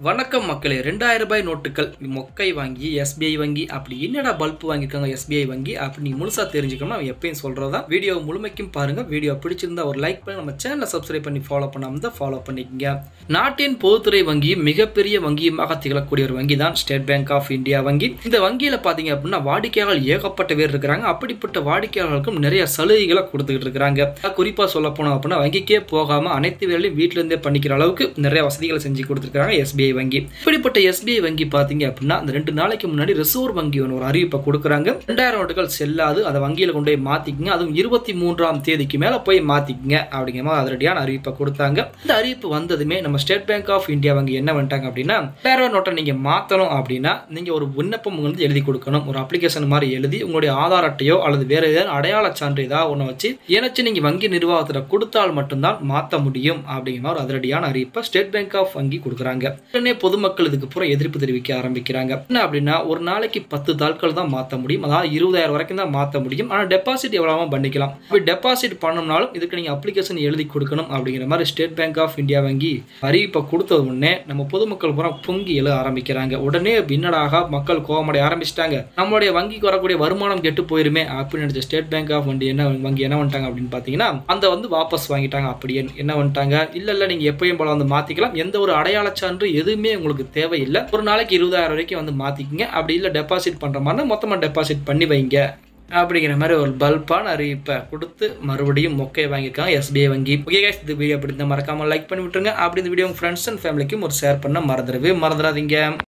வணக்கம் மக்களே. 2000 ரூபாய் நோட்டுகள் மொக்கை வாங்கி எஸ்பிஐ வங்கி அப்படி என்னடா பல்ப் வாங்கியிருக்காங்க எஸ்பிஐ வங்கி அப்படி நீ முழுசா தெரிஞ்சுக்கணும். நான் எப்பயும் சொல்றதா வீடியோ முழுமைக்கும் பாருங்க. வீடியோ பிடிச்சிருந்தா ஒரு லைக் பண்ணி நம்ம சேனலை சப்ஸ்கிரைப் பண்ணி ஃபாலோ பண்ணாம தான் ஃபாலோ பண்ணிக்கங்க. நாட்டின் பொதுத்துறை வங்கியும் மிகப்பெரிய வங்கியுமாக திகழக்கூடிய ஒரு வங்கி தான் ஸ்டேட் பேங்க் ஆஃப் இந்தியா வங்கி. இந்த வங்கியில பாத்தீங்க அப்படின்னா வாடிக்கையாளர்கள் ஏகப்பட்ட பேர் இருக்கிறாங்க. அப்படிப்பட்ட வாடிக்கையாளர்களுக்கும் நிறைய சலுகைகளை கொடுத்துக்கிட்டு இருக்காங்க. குறிப்பா சொல்ல போனோம் அப்படின்னா வங்கிக்கே போகாம அனைத்து வேலையும் வீட்டுல இருந்தே பண்ணிக்கிற அளவுக்கு நிறைய வசதிகளை செஞ்சு கொடுத்துருக்காங்க எஸ்பிஐ வங்கி. இப்படிப்பட்ட எஸ்பிஐ வங்கி பாத்தீங்க அப்படின்னா அந்த 2 நாளைக்கு முன்னாடி ரிசர்வ் வங்கி ஒரு அறிவிப்பை கொடுக்குறாங்க. 2000 நோட்டுகள் செல்லாது, அதை வங்கியில கொண்டு போய் மாத்திக்கங்க, அதுவும் 23ஆம் தேதிக்கு மேல போய் மாத்திக்கங்க அப்படிங்கிற மாதிரி அதிரடியான அறிவிப்பை கொடுத்தாங்க. இந்த அறிவிப்பு வந்ததுமே நம்ம ஸ்டேட் பேங்க் ஆஃப் இந்தியா வங்கி என்ன பண்ணிட்டாங்க அப்படின்னா 2000 நோட்டை நீங்க மாத்தணும் அப்படின்னா நீங்க ஒரு விண்ணப்பம் வந்து எழுதி கொடுக்கணும். ஒரு அப்ளிகேஷன் மாதிரி எழுதி உங்களுடைய ஆதார் அட்டையோ அல்லது வேற ஏதாவது அடையாள சான்று ஏதாவது ஒண்ணு வச்சு ஏனாச்சும் நீங்க வங்கி நிர்வாகத்துல கொடுத்தால் மட்டும்தான் மாத்த முடியும் அப்படிங்கிற ஒரு அதிரடியான அறிவிப்பை ஸ்டேட் பேங்க் ஆஃப் வங்கி கொடுக்குறாங்க. உடனே பொதுமக்கள் இதுக்கு அப்புறம் எதிர்ப்பு தெரிவிக்க ஆரம்பிக்கிறாங்க. என்ன அப்படின்னா ஒரு நாளைக்கு 10 தாட்கள் தான் மாற்ற முடியும், அதாவது 20,000 வரைக்கும் தான் மாற்ற முடியும். ஆனால் டெபாசிட் எவ்வளவு பண்ணிக்கலாம். டெபாசிட் பண்ணணும்னாலும் இதுக்கு நீங்க அப்ளிகேஷன் எழுதி கொடுக்கணும் அப்படிங்கிற மாதிரி ஸ்டேட் பேங்க் ஆஃப் இந்தியா வங்கி அறிவிப்பை கொடுத்தது உடனே நம்ம பொதுமக்கள் பூரா பொங்கி எழ ஆரம்பிக்கிறாங்க. உடனே பின்னடாக மக்கள் கோபமடைய ஆரம்பிச்சிட்டாங்க. நம்மளுடைய வங்கிக்கு வரக்கூடிய வருமானம் கெட்டு போயிருமே அப்படின்னு நினைச்ச ஸ்டேட் பேங்க் ஆஃப் வங்கி என்ன பண்ணிட்டாங்க அப்படின்னு பாத்தீங்கன்னா அந்த வந்து வாபஸ் வாங்கிட்டாங்க. அப்படி என்ன பண்ணிட்டாங்க, இல்ல நீங்க எப்பயும் போல வந்து மாத்திக்கலாம், எந்த ஒரு அடையாள சான்று எதுவுமே உங்களுக்கு தேவையில்லை, ஒரு நாளைக்கு 20,000 வரைக்கும் வந்து மாத்திக்கங்க, அப்படி இல்லை டெபாசிட் பண்ற மாதிரி மொத்தமா டெபாசிட் பண்ணி வைங்க அப்படிங்கிற மாதிரி ஒரு பல்பான அறிவிப்பை கொடுத்து மறுபடியும் மொக்கை வாங்கியிருக்காங்க எஸ்பிஐ வங்கி. ஓகே गाइस, இந்த வீடியோ பிடிச்சா மறக்காம லைக் பண்ணி விட்டுருங்க. அப்படி இந்த வீடியோ உங்க ஃப்ரெண்ட்ஸ் அண்ட் ஃபேமிலிக்கும் ஒரு ஷேர் பண்ண மறந்துடாதீங்க.